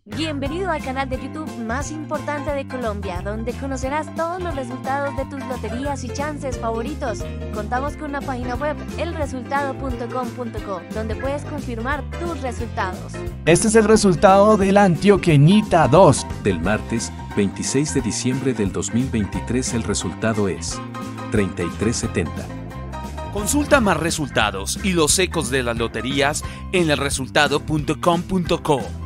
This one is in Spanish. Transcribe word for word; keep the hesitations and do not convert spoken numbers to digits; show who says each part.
Speaker 1: Bienvenido al canal de YouTube más importante de Colombia, donde conocerás todos los resultados de tus loterías y chances favoritos. Contamos con una página web, el resultado punto com punto co, donde puedes confirmar tus resultados.
Speaker 2: Este es el resultado de la Antioqueñita dos.
Speaker 3: Del martes veintiséis de diciembre del dos mil veintitrés el resultado es treinta y tres setenta.
Speaker 4: Consulta más resultados y los ecos de las loterías en el resultado punto com punto co.